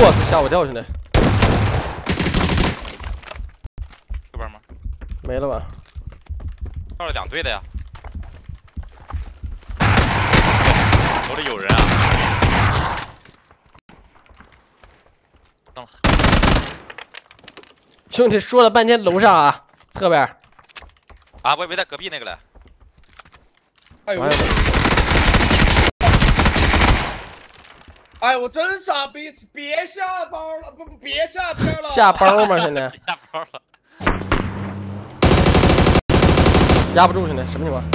我吓我跳，兄弟！ 这边吗？ 没了吧？ 到了2队的呀。楼里有人啊！等了。 兄弟说了半天楼上啊，侧边。 啊，我以为在隔壁那个嘞。 哎呦！哎，我真傻逼！别下包了，不，别下天了。 下包吗，兄弟？ 下包了。 压不住，兄弟，什么情况？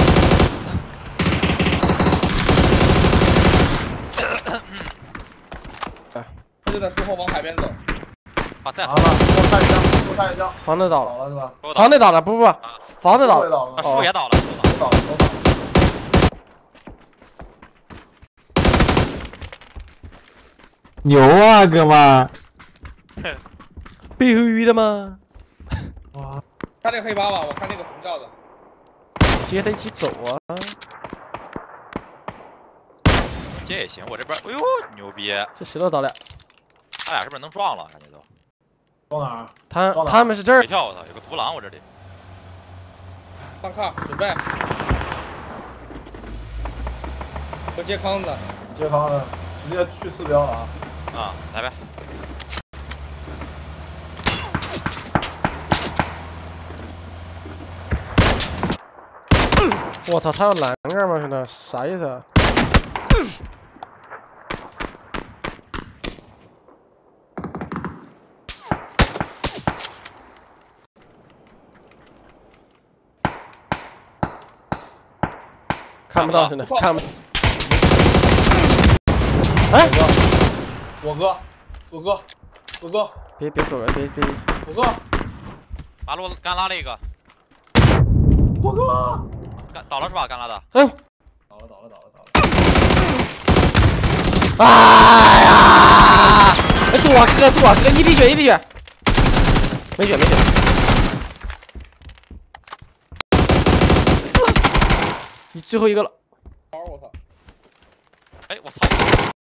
他就在树后往海边走。 啊，在。 好了，给我看一下，给我看一下。 房子倒了， 倒了是吧？ 房子倒了，不，房子倒了， 啊，树也倒了， 都倒了，都倒了。 牛啊，哥们儿！ 背后鱼的吗？ 哇！ 看那个黑八吧，我看那个红罩的。 接他一起走啊！ 接也行，我这边，哎呦，牛逼！ 这石头倒了， 他俩是不是能撞了？感觉都。 撞哪儿？ 他们是这儿。 别跳！我操，有个独狼我这里。 上炕准备。我接康子。 接康子，直接去4标了啊！ 啊，来呗。 我操，他要栏杆吗？兄弟，啥意思啊？看不到，兄弟，看不。哎， 我哥，左哥，左哥， 别走了，别。 左哥， 马路干拉了一个。 左哥， 倒了是吧？干拉的。 哎呦！ 倒了。 哎呀！左哥，一滴血，没血。最后一个了。 我操！ 哎，我操！